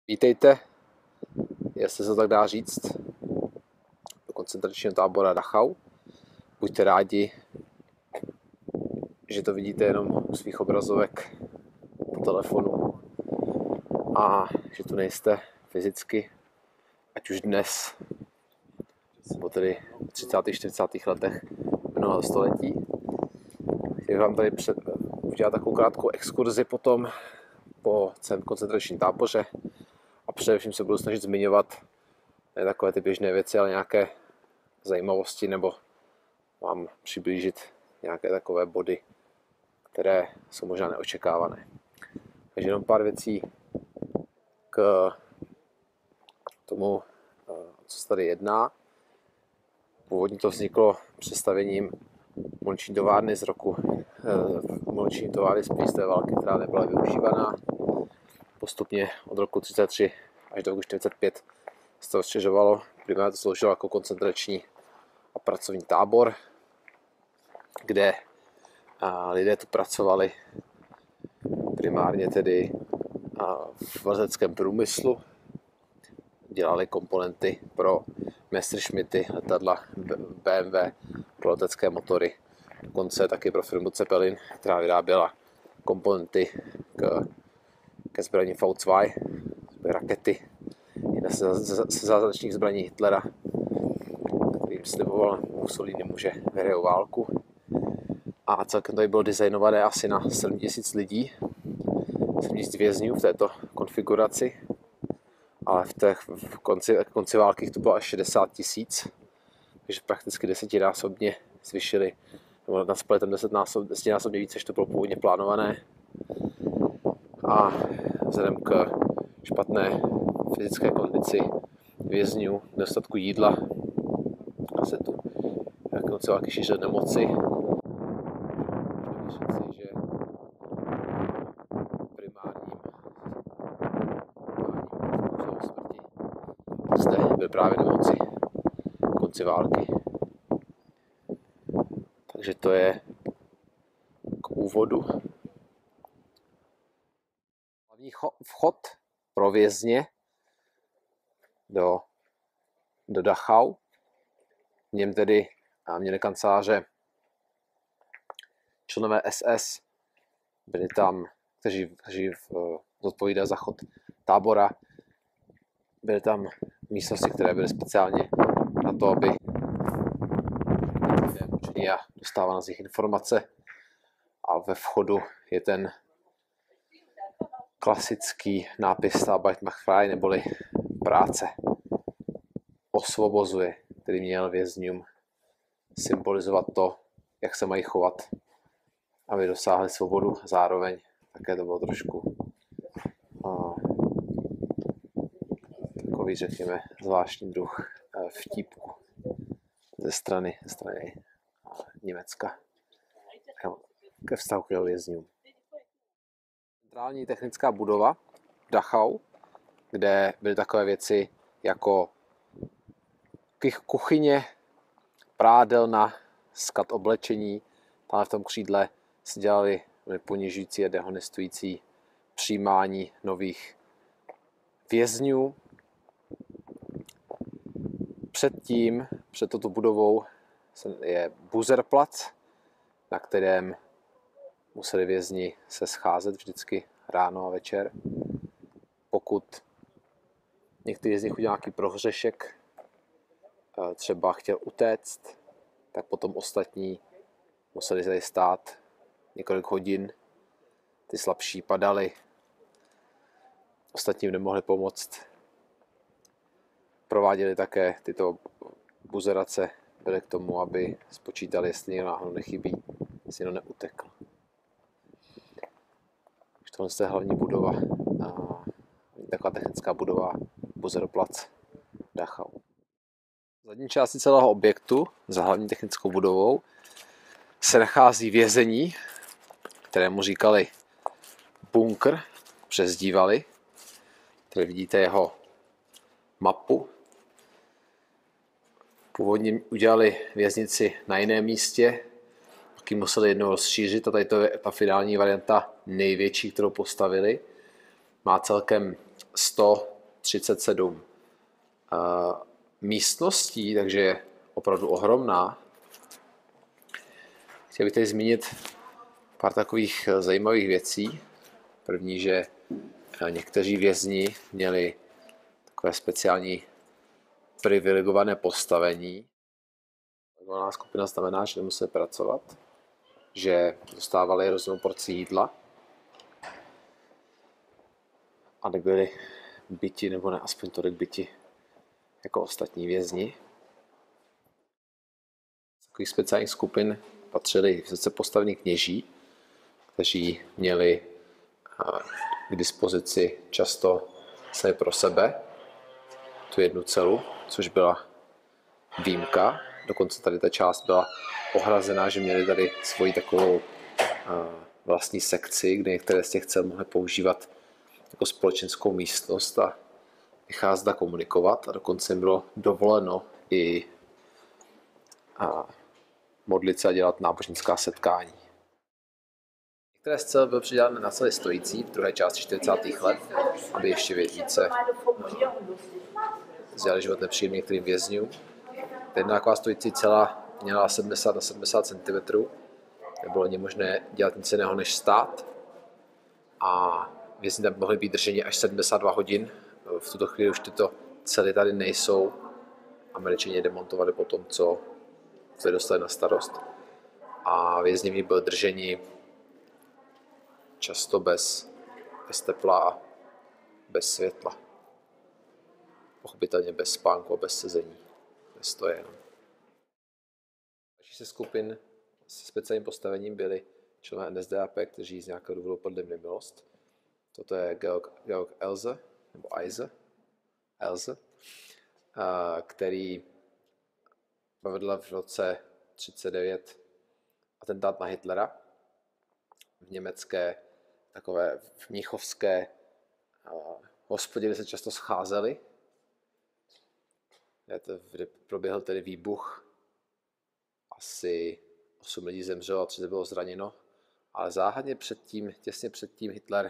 Vítejte, jestli se to tak dá říct, do koncentračního tábora Dachau. Buďte rádi, že to vidíte jenom u svých obrazovek po telefonu a že tu nejste fyzicky, ať už dnes, nebo tedy v 30. 40. letech minulého století. Chtěl vám tady udělat takovou krátkou exkurzi potom po celém koncentračním táboře a především se budu snažit zmiňovat ne takové ty běžné věci, ale nějaké zajímavosti, nebo vám přiblížit nějaké takové body, které jsou možná neočekávané. Takže jenom pár věcí k tomu, co se tady jedná. Původně to vzniklo přestavením muniční továrny muniční továrny z první války, která nebyla využívaná. Postupně od roku 1933 až do roku 1945 se to rozšiřovalo. Primárně to sloužilo jako koncentrační a pracovní tábor, kde lidé tu pracovali primárně tedy v leteckém průmyslu. Dělali komponenty pro Messerschmitty, letadla BMW, pro letecké motory. Dokonce taky pro firmu Zeppelin, která vyráběla komponenty ke zbraní V2, rakety. Jedna ze zázračných zbraní Hitlera, kterým sliboval Mussolini, že vyhrajou válku. A celkem to bylo designované asi na 7 000 lidí, 7 000 vězňů v této konfiguraci. Ale v konci války to bylo až 60 000, takže prakticky 10násobně zvyšili, nebo na spletem 10násobně více, než to bylo původně plánované. A vzhledem k špatné fyzické kondici vězňů, nedostatku jídla, se tu konci války šířily nemoci. Že primárním smrti zde byly právě nemoci v konci války. Takže to je k úvodu. Hlavní vchod pro vězně do Dachau. V něm tedy měli kanceláře členové SS, byli tam, kteří zodpovídali za chod tábora. Byly tam místnosti, které byly speciálně na to, aby učení a dostávala z nich informace. A ve vchodu je ten klasický nápis Arbeit macht frei, neboli práce osvobozuje, který měl vězňům symbolizovat to, jak se mají chovat, aby dosáhli svobodu. Zároveň také to bylo trošku takový, řekněme, zvláštní druh vtípku ze strany Německa ke vztahu k vězňům. Centrální technická budova Dachau, kde byly takové věci jako kuchyně, prádelna, sklad oblečení. Tam v tom křídle se dělali ponižující a dehonestující přijímání nových vězňů. Před touto budovou je Buserplatz, na kterém museli vězni se scházet vždycky ráno a večer. Pokud některý z nich udělal nějaký prohřešek, třeba chtěl utéct, tak potom ostatní museli tady stát několik hodin. Ty slabší padali, ostatním nemohli pomoct. Prováděli také tyto buzerace, byly k tomu, aby spočítali, jestli někdo náhodou nechybí, jestli někdo neutekl. Tohle je hlavní budova, taková technická budova Buserplatz Dachau. V zadní části celého objektu, za hlavní technickou budovou, se nachází vězení, kterému říkali bunkr, přezdívali. Tady vidíte jeho mapu. Původně udělali věznici na jiném místě, pak ji museli jednou rozšířit a tady to je ta finální varianta největší, kterou postavili. Má celkem 100 37 místností, takže je opravdu ohromná. Chtěl bych tady zmínit pár takových zajímavých věcí. První, že někteří vězni měli takové speciální privilegované postavení. Privilegovaná skupina znamená, že nemuseli pracovat, že dostávali různou porci jídla a nebyli byti, nebo ne aspoň tolik byti jako ostatní vězni. Z takových speciálních skupin patřili vysoce postavení kněží, kteří měli k dispozici často sami pro sebe tu jednu celu, což byla výjimka. Dokonce tady ta část byla ohrazená, že měli tady svoji takovou vlastní sekci, kde některé z těch cel mohly používat jako společenskou místnost a vycházet a komunikovat. A dokonce jim bylo dovoleno i modlit se a dělat náboženská setkání. Některé z cel byly přidělené na cely stojící v druhé části 40. let, aby ještě více vzali život nepříjemný některým vězňům. Jedna taková stojící cela měla 70 na 70 cm. Nebylo ani možné dělat nic jiného než stát. A vězni tam mohli být drženi až 72 hodin. V tuto chvíli už tyto cely tady nejsou. Američané je demontovali po tom, co se dostali na starost. A vězni v ní byli drženi často bez tepla a bez světla. Pochopitelně bez spánku a bez sezení. Bez stoje. Další se skupin se speciálním postavením byli členové NSDAP, kteří z nějakého důvodu padli v nemilost. Toto je Georg Elze, nebo Elze, který provedl v roce 1939 atentát na Hitlera v německé, takové v mnichovské hospodě, kde se často scházeli. Kde proběhl tedy výbuch. Asi 8 lidí zemřelo a 30 bylo zraněno. Ale záhadně těsně předtím Hitler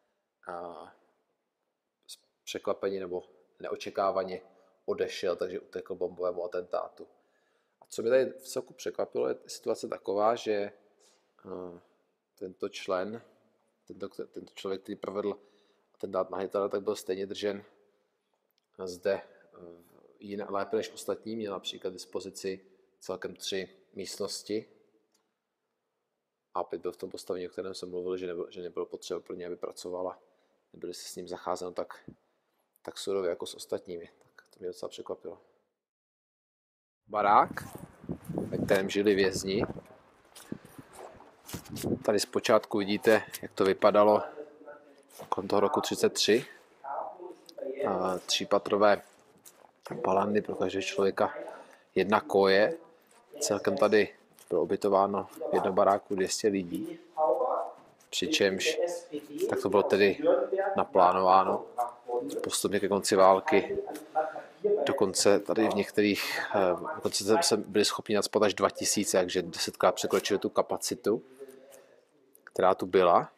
překvapení nebo neočekávaně odešel, takže utekl bombovému atentátu. A co mě tady v celku překvapilo, je situace taková, že tento člověk, který provedl atentát na Hitlera, tak byl stejně držen zde lépe než ostatní. Měl například dispozici celkem 3 místnosti. A opět byl v tom postavení, o kterém jsem mluvil, že nebylo potřeba pro ně, aby pracovala. Nebyli se s ním zacházeno tak surově jako s ostatními. Tak to mě docela překvapilo. Barák, ve kterém žili vězni. Tady zpočátku vidíte, jak to vypadalo kolem toho roku 1933. 3patrové palandy pro každého člověka, 1 koje. Celkem tady bylo ubytováno v jednom baráku 200 lidí. Přičemž tak to bylo tedy naplánováno postupně ke konci války. Dokonce tady v některých, dokonce se byli schopni nacpat až 2000, takže 10krát překročili tu kapacitu, která tu byla.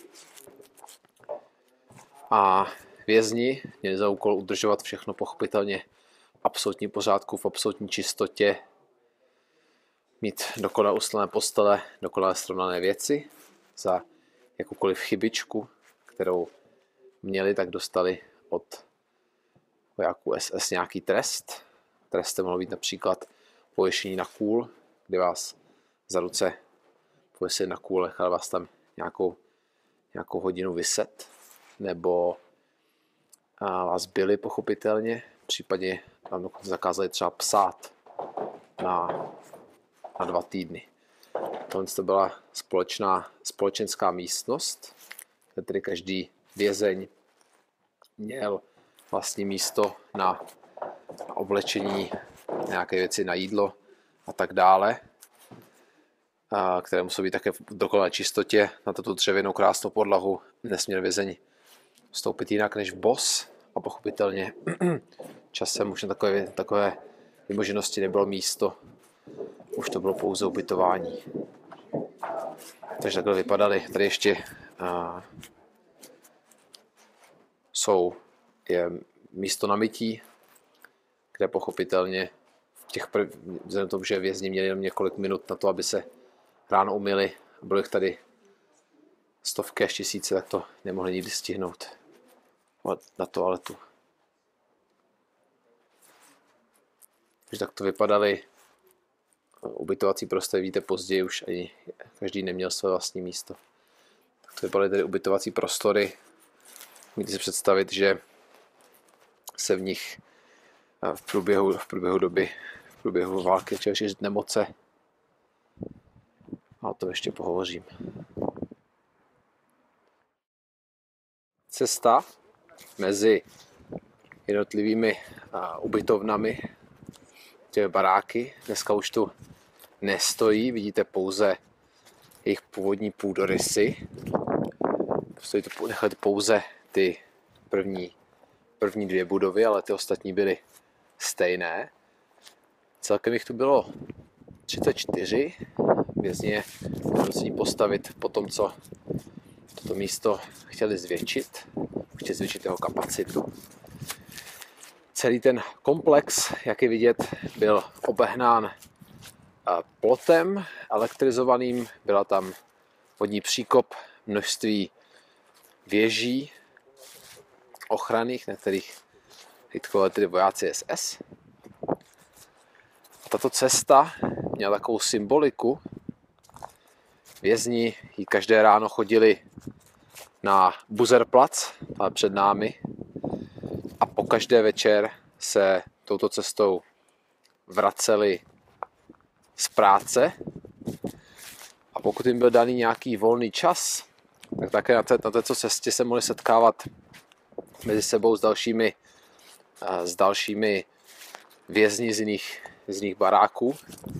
A vězni měli za úkol udržovat všechno pochopitelně v absolutním pořádku, v absolutní čistotě, mít dokonale ustelené postele, dokonale srovnané věci. Za jakoukoliv chybičku, kterou měli, tak dostali od vojáků SS nějaký trest. Trestem mohlo být například pověšení na kůl, kdy vás za ruce pověsili na kůl, nechali vás tam nějakou hodinu viset, nebo vás bili pochopitelně, případně vám dokonce zakázali třeba psát na 2 týdny. Tohle to byla společenská místnost, kde tedy každý vězeň měl vlastní místo na oblečení, nějaké věci na jídlo a tak dále, které musí být také v dokonalé čistotě. Na tu dřevěnou krásnou podlahu nesměl vězeň vstoupit jinak než v bos a pochopitelně časem už na takové vymoženosti nebylo místo. Už to bylo pouze ubytování. Takže takhle vypadaly. Tady ještě místo na mytí, kde pochopitelně vzhledem k tomu, že vězni měli jenom několik minut na to, aby se ráno umyli, bylo jich tady stovky až tisíce, tak to nemohli nikdy stihnout na toaletu. Takže tak to vypadaly ubytovací prostory, vidíte, později už ani každý neměl své vlastní místo. Tak to vypadaly tedy ubytovací prostory. Můžete si představit, že se v nich v průběhu doby, v průběhu války začaly šířit nemoce. A o tom ještě pohovořím. Cesta mezi jednotlivými ubytovnami, těmi baráky, dneska už tu nestojí, vidíte pouze jejich původní půdorysy. Nechali pouze ty první dvě budovy, ale ty ostatní byly stejné. Celkem jich tu bylo 34. Vězni je musí postavit po tom, co toto místo chtěli zvětšit jeho kapacitu. Celý ten komplex, jak je vidět, byl obehnán plotem elektrizovaným, byla tam vodní příkop, množství věží ochranných, na kterých hlídkovali tedy vojáci SS. A tato cesta měla takovou symboliku. Vězni jí každé ráno chodili na Buzerplatz před námi a po každé večer se touto cestou vraceli z práce. A pokud jim byl daný nějaký volný čas, tak také na této cestě se mohli setkávat mezi sebou s dalšími vězni z jiných baráků.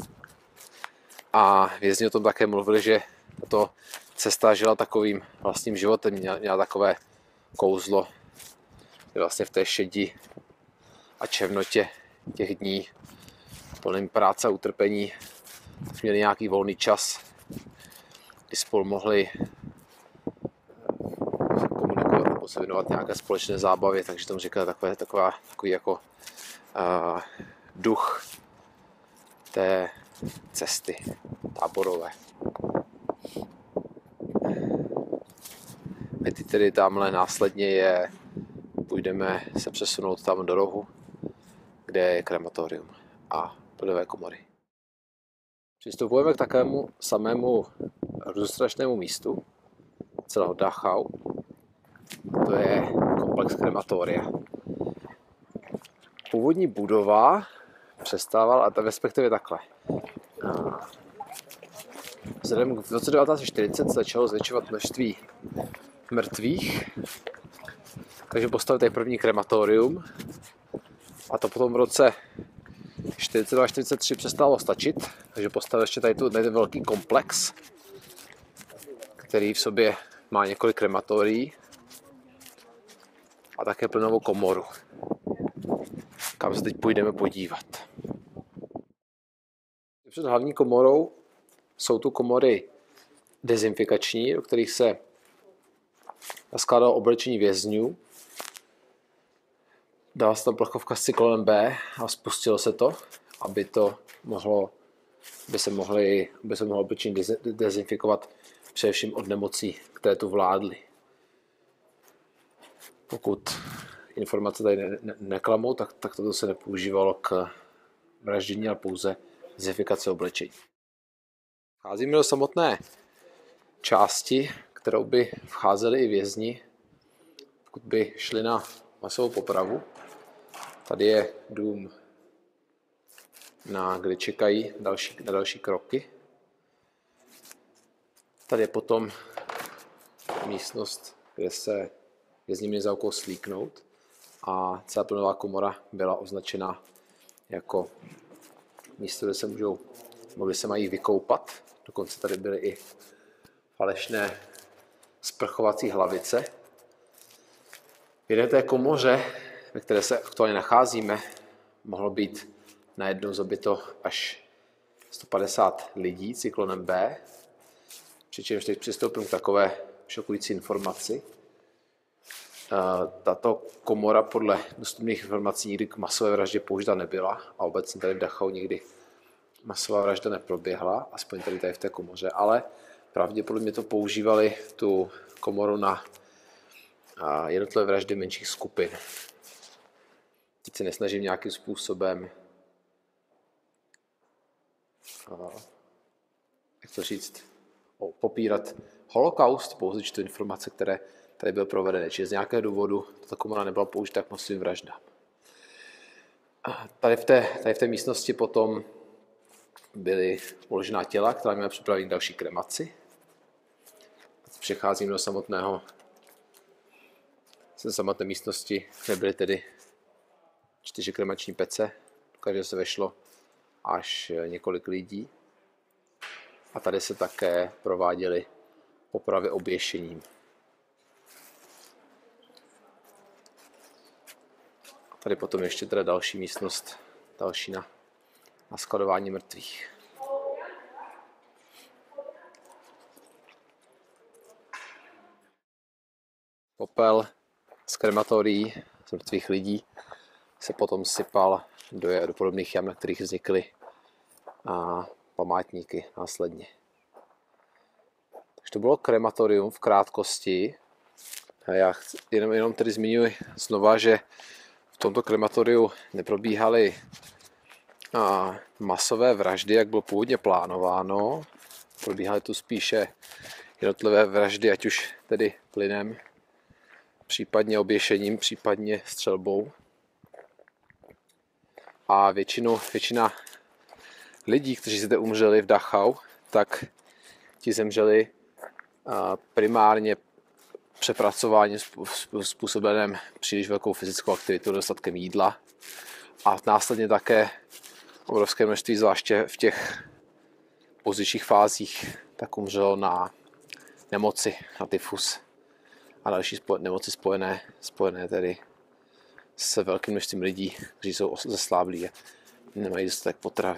A vězni o tom také mluvili, že tato cesta žila takovým vlastním životem, měla takové kouzlo, že vlastně v té šedi a černotě těch dní plným práce a utrpení měli nějaký volný čas, kdy spolu mohli komunikovat nebo se věnovat nějaké společné zábavě, takže tomu říkali takový jako duch té cesty táborové. My tedy tamhle následně půjdeme se přesunout tam do rohu, kde je krematorium a plynové komory. Přistupujeme k takovému samému hrůzostrašnému místu celého Dachau. To je komplex krematoria. Původní budova přestávala, a respektive takhle. Vzhledem k roce 1940 se začalo zvětšovat množství mrtvých, takže postavili tady první krematorium a to potom v roce 1942-1943 přestalo stačit, takže postavili ještě tady ten velký komplex, který v sobě má několik krematorií a také plynovou komoru, kam se teď půjdeme podívat. Před hlavní komorou jsou tu komory dezinfikační, do kterých se naskládalo oblečení vězňů. Dala se tam plechovka s cyklonem B a spustilo se to, aby se mohlo oblečení dezinfikovat především od nemocí, které tu vládly. Pokud informace tady neklamou, tak toto se nepoužívalo k vraždění, ale pouze dezinfikace oblečení. Vcházíme do samotné části, kterou by vcházeli i vězni, pokud by šli na masovou popravu. Tady je dům, kde čekají na další kroky. Tady je potom místnost, kde se vězni měli za úkol slíknout a celá plynová komora byla označena jako místo, kde se mají vykoupat. Dokonce tady byly i falešné sprchovací hlavice. V jedné té komoře, ve které se aktuálně nacházíme, mohlo být najednou zabito až 150 lidí cyklonem B, přičemž teď přistoupím k takové šokující informaci. Tato komora podle dostupných informací nikdy k masové vraždě použita nebyla a obecně tady v Dachau nikdy masová vražda neproběhla, aspoň tady v té komoře, ale pravděpodobně to používali tu komoru na jednotlivé vraždy menších skupin. Teď se nesnažím nějakým způsobem jak to říct, popírat holokaust, pouze čtu informace, které tady byly provedeny. Čiže z nějakého důvodu tato komora nebyla použita k masovým vraždám. Tady v té místnosti potom byly uložená těla, která měla připravit další kremaci. Přecházím do samotné místnosti, kde byly tedy 4 kremační pece, do každé se vešlo až několik lidí. A tady se také prováděly popravy oběšením. A tady potom ještě teda další místnost, další na skladování mrtvých. Popel z krematorií, z mrtvých lidí, se potom sypal do podobných jam, na kterých vznikly památníky následně. Takže to bylo krematorium v krátkosti. A já jenom tedy zmiňuji znova, že v tomto krematoriu neprobíhaly masové vraždy, jak bylo původně plánováno. Probíhaly tu spíše jednotlivé vraždy, ať už tedy plynem, případně oběšením, případně střelbou. A většina lidí, kteří zde umřeli v Dachau, tak ti zemřeli primárně přepracováním způsobeným příliš velkou fyzickou aktivitou, dostatkem jídla a následně také obrovské množství, zvláště v těch pozdějších fázích, tak umřelo na nemoci, na tyfus a další nemoci spojené tedy s velkým množstvím lidí, kteří jsou zesláblí a nemají dostatek potravy.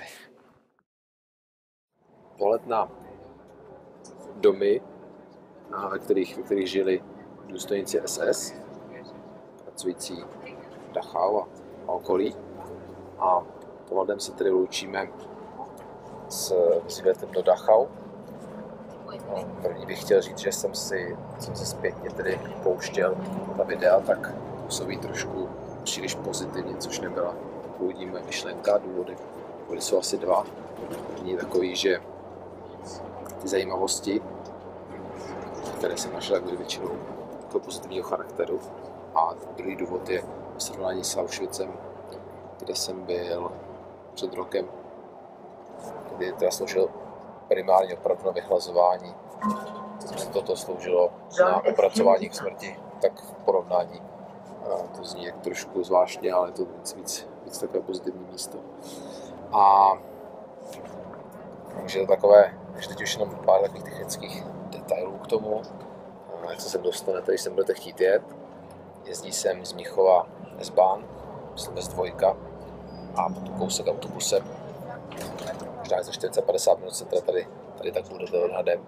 Pohled na domy, ve kterých žili důstojníci SS, pracující v Dachau a okolí. A pohledem se tedy loučíme s výletem do Dachau. První bych chtěl říct, že jsem se zpětně tedy pouštěl ta videa, tak působí trošku příliš pozitivně, což nebyla původní moje myšlenka. Důvody jsou asi dva. První je takový, že ty zajímavosti, které jsem našel, byly většinou jako pozitivního charakteru. A druhý důvod je srovnání s Auschwitzem, kde jsem byl před rokem, kdy teda sloužil primárně opravdu na vyhlazování. Toto sloužilo na opracování k smrti, tak v porovnání to zní jak trošku zvláštně, ale je to víc takové pozitivní místo. A takže to takové, ještě teď už jenom pár takových technických detailů k tomu, jak se sem dostane, tady sem budete chtít jet. Jezdí sem z Mnichova S-Bahn, myslím S2 a potom kousek autobusem. Možná za 40-50 minut se tady tak budete odhadem.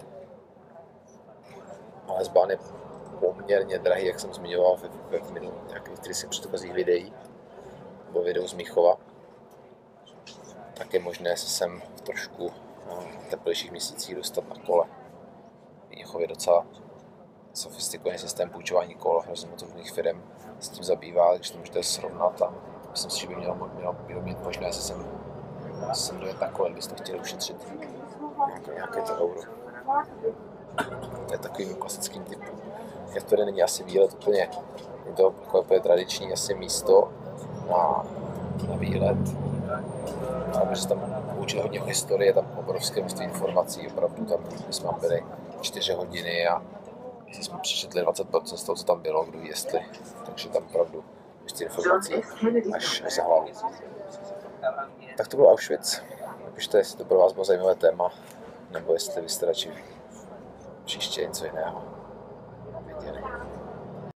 Ale S-Bahn je poměrně drahý, jak jsem zmiňoval v nějakých předchozích videí, nebo videu z Mnichova. Tak je možné se sem v trošku teplejších měsících dostat na kole. Mnichov je docela sofistikovaný systém půjčování kol, hrozně moc různých firm s tím zabývá, takže to můžete srovnat a myslím si, že by mělo být možné se sem dojet na kole, kdybyste chtěli ušetřit nějaké to euro. To je takovým klasickým typem. Jak to není asi výlet úplně, je to takové tradiční asi místo na výlet. A protože tam učí hodně o historii, je tam obrovské množství informací, opravdu tam jsme byli 4 hodiny a jsme přečetli 20% z toho, co tam bylo, kdo ví jestli, takže tam opravdu množství informací až za hlavu. Tak to byl Auschwitz. Napište, jestli to pro vás bylo zajímavé téma, nebo jestli byste radši příště něco jiného.